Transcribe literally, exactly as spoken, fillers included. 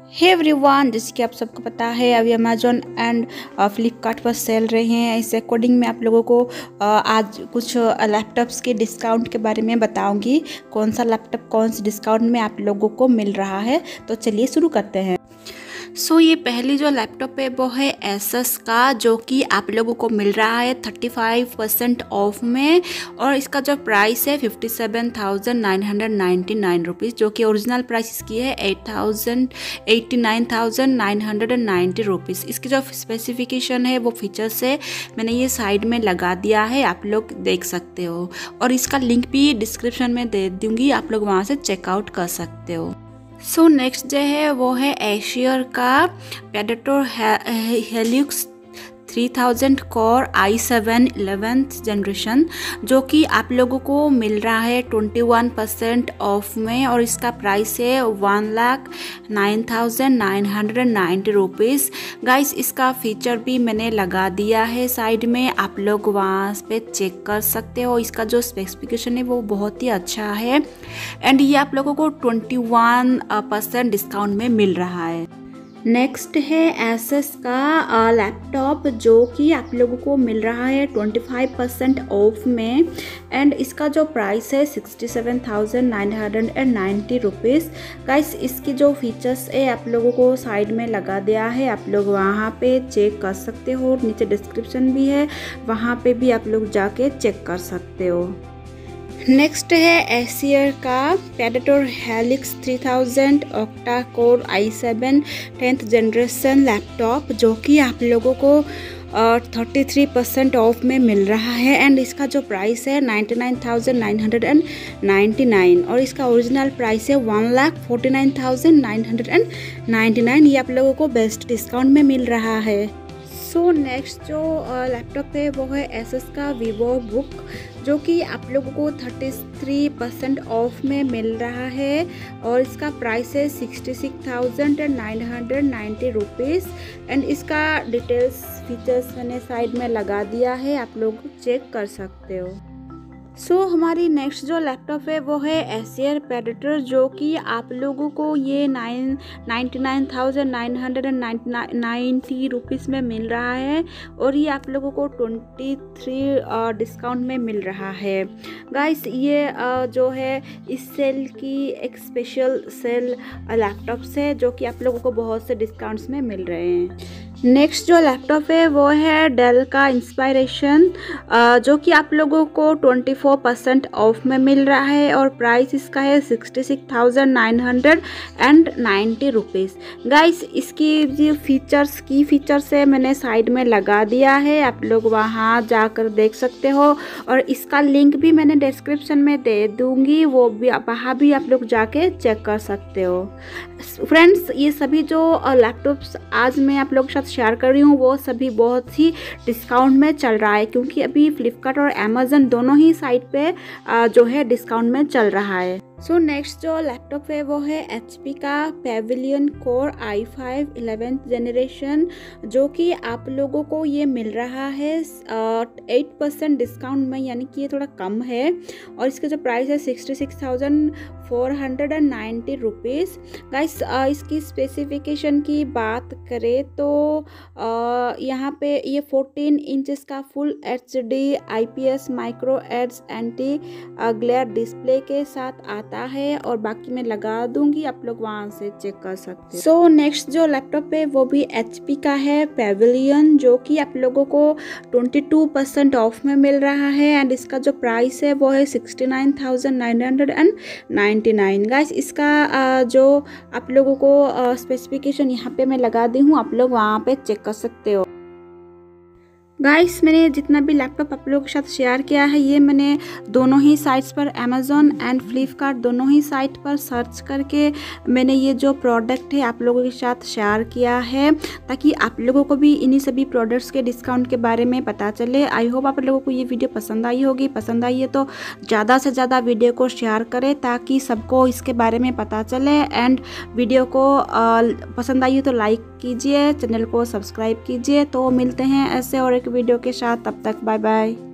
Hey everyone, जैसे कि आप सबको पता है अभी अमेजोन एंड फ्लिपकार्ट पर सेल रहे हैं। इस अकॉर्डिंग मैं आप लोगों को uh, आज कुछ लैपटॉप्स के डिस्काउंट के बारे में बताऊंगी। कौन सा लैपटॉप कौन से डिस्काउंट में आप लोगों को मिल रहा है, तो चलिए शुरू करते हैं। सो so, ये पहली जो लैपटॉप है वो है asus का, जो कि आप लोगों को मिल रहा है पैंतीस परसेंट ऑफ में, और इसका जो प्राइस है fifty seven thousand nine hundred ninety nine rupees, जो कि ओरिजिनल प्राइस इसकी है eight thousand eighty nine thousand nine hundred ninety rupees. इसकी जो स्पेसिफिकेशन है वो फीचर्स है मैंने ये साइड में लगा दिया है, आप लोग देख सकते हो, और इसका लिंक भी डिस्क्रिप्शन में दे दूँगी, आप लोग वहाँ से चेकआउट कर सकते हो। सो so, नेक्स्ट जो है वो है acer का Predator Helix three thousand core I seven eleventh generation, जो कि आप लोगों को मिल रहा है इक्कीस परसेंट ऑफ में, और इसका प्राइस है one lakh nine thousand nine hundred ninety rupees. Guys, इसका फीचर भी मैंने लगा दिया है साइड में, आप लोग वहाँ पे चेक कर सकते हो। इसका जो स्पेसिफिकेशन है वो बहुत ही अच्छा है, एंड ये आप लोगों को इक्कीस परसेंट डिस्काउंट में मिल रहा है। नेक्स्ट है asus का लैपटॉप, जो कि आप लोगों को मिल रहा है पच्चीस परसेंट ऑफ में, एंड इसका जो प्राइस है sixty seven thousand nine hundred ninety rupees. Guys, इसकी जो फीचर्स है आप लोगों को साइड में लगा दिया है, आप लोग वहाँ पे चेक कर सकते हो, नीचे डिस्क्रिप्शन भी है, वहाँ पे भी आप लोग जाके चेक कर सकते हो। नेक्स्ट है acer का Predator Helix three thousand octa core I seven tenth generation laptop, जो कि आप लोगों को थर्टी थ्री परसेंट ऑफ में मिल रहा है, एंड इसका जो प्राइस है ninety nine thousand nine hundred ninety nine, और इसका ओरिजिनल प्राइस है one lakh forty nine thousand nine hundred ninety nine. ये आप लोगों को बेस्ट डिस्काउंट में मिल रहा है। सो so, नेक्स्ट जो लैपटॉप है वो है asus का vivo book, जो कि आप लोगों को थर्टी थ्री परसेंट ऑफ में मिल रहा है, और इसका प्राइस है sixty six thousand nine hundred ninety rupees, and इसका डिटेल्स फीचर्स मैंने साइड में लगा दिया है, आप लोग चेक कर सकते हो। सो so, हमारी नेक्स्ट जो लैपटॉप है वो है acer प्रेडेटर, जो कि आप लोगों को ये nine ninety nine thousand nine hundred ninety rupees में मिल रहा है, और ये आप लोगों को ट्वेंटी थ्री डिस्काउंट में मिल रहा है। गाइस, ये जो है इस सेल की एक स्पेशल सेल लैपटॉप्स है, जो कि आप लोगों को बहुत से डिस्काउंट्स में मिल रहे हैं। नेक्स्ट जो लैपटॉप है वो है डेल का इंस्पायरेशन, जो कि आप लोगों को ट्वेंटी फोर परसेंट ऑफ में मिल रहा है, और प्राइस इसका है sixty six thousand nine hundred and ninety rupees. Guys, इसकी जो फीचर्स की फीचर्स है मैंने साइड में लगा दिया है, आप लोग वहाँ जाकर देख सकते हो, और इसका लिंक भी मैंने डिस्क्रिप्शन में दे दूँगी, वो भी वहाँ भी आप लोग जाके चेक कर सकते हो। फ्रेंड्स, ये सभी जो लैपटॉप्स आज मैं आप लोगों के साथ शेयर कर रही हूँ वो सभी बहुत ही डिस्काउंट में चल रहा है, क्योंकि अभी फ्लिपकार्ट और अमेजन दोनों ही साइट पे जो है डिस्काउंट में चल रहा है। सो so, नेक्स्ट जो लैपटॉप है वो है एच पी का Pavilion core I five eleventh generation, जो कि आप लोगों को ये मिल रहा है एट परसेंट डिस्काउंट में, यानी कि ये थोड़ा कम है, और इसका जो प्राइस है sixty six thousand four hundred ninety rupees. Guys, इसकी स्पेसिफिकेशन की बात करें तो यहाँ पे ये फोर्टीन इंचेस का full H D I P S micro edge anti glare display के साथ आता है, और बाकी मैं लगा दूंगी, आप लोग वहाँ से चेक कर सकते हैं। सो नेक्स्ट जो लैपटॉप है वो भी एच पी का है पेविलियन, जो कि आप लोगों को ट्वेंटी टू परसेंट ऑफ में मिल रहा है, एंड इसका जो प्राइस है वो है sixty nine thousand nine hundred ninety nine. Guys, इसका जो आप लोगों को स्पेसिफिकेशन यहाँ पे मैं लगा दी हूँ, आप लोग वहाँ पे चेक कर सकते हो। गाइस, मैंने जितना भी लैपटॉप आप लोगों के साथ शेयर किया है ये मैंने दोनों ही साइट्स पर अमेजोन एंड फ्लिपकार्ट दोनों ही साइट पर सर्च करके मैंने ये जो प्रोडक्ट है आप लोगों के साथ शेयर किया है, ताकि आप लोगों को भी इन्हीं सभी प्रोडक्ट्स के डिस्काउंट के बारे में पता चले। आई होप आप लोगों को ये वीडियो पसंद आई होगी। पसंद आई है तो ज़्यादा से ज़्यादा वीडियो को शेयर करें, ताकि सबको इसके बारे में पता चले, एंड वीडियो को पसंद आई हो तो लाइक कीजिए, चैनल को सब्सक्राइब कीजिए। तो मिलते हैं ऐसे और एक वीडियो के साथ, तब तक बाय बाय।